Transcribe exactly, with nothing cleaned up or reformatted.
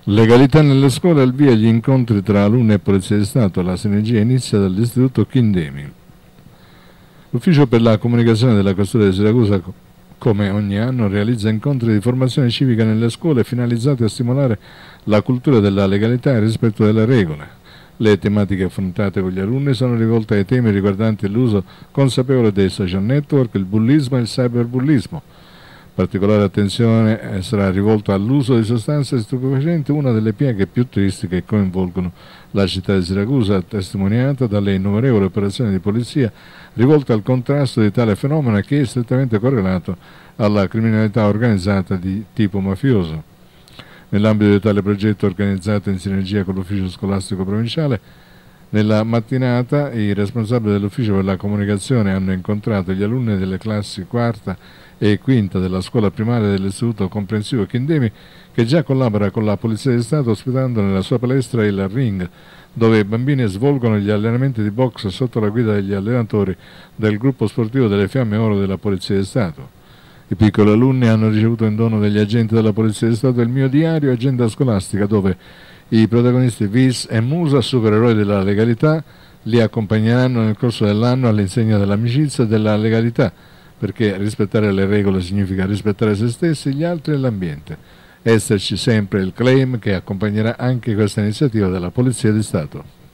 Legalità nelle scuole, al via gli incontri tra alunni e Polizia di Stato. La sinergia inizia dall'Istituto Chindemi. L'Ufficio per la Comunicazione della Questura di Siracusa, come ogni anno, realizza incontri di formazione civica nelle scuole finalizzati a stimolare la cultura della legalità e il rispetto delle regole. Le tematiche affrontate con gli alunni sono rivolte ai temi riguardanti l'uso consapevole dei social network, il bullismo e il cyberbullismo. Particolare attenzione sarà rivolta all'uso di sostanze stupefacenti, una delle piaghe più tristi che coinvolgono la città di Siracusa, testimoniata dalle innumerevoli operazioni di polizia rivolte al contrasto di tale fenomeno, che è strettamente correlato alla criminalità organizzata di tipo mafioso. Nell'ambito di tale progetto, organizzato in sinergia con l'Ufficio Scolastico Provinciale, nella mattinata i responsabili dell'Ufficio per la Comunicazione hanno incontrato gli alunni delle classi quarta e quinta della scuola primaria dell'Istituto Comprensivo Chindemi, che già collabora con la Polizia di Stato, ospitando nella sua palestra il ring, dove i bambini svolgono gli allenamenti di box sotto la guida degli allenatori del gruppo sportivo delle Fiamme Oro della Polizia di Stato. I piccoli alunni hanno ricevuto in dono degli agenti della Polizia di Stato il mio diario Agenda Scolastica, dove i protagonisti Vis e Musa, supereroi della legalità, li accompagneranno nel corso dell'anno all'insegna dell'amicizia e della legalità, perché rispettare le regole significa rispettare se stessi, gli altri e l'ambiente. Esserci sempre il claim che accompagnerà anche questa iniziativa della Polizia di Stato.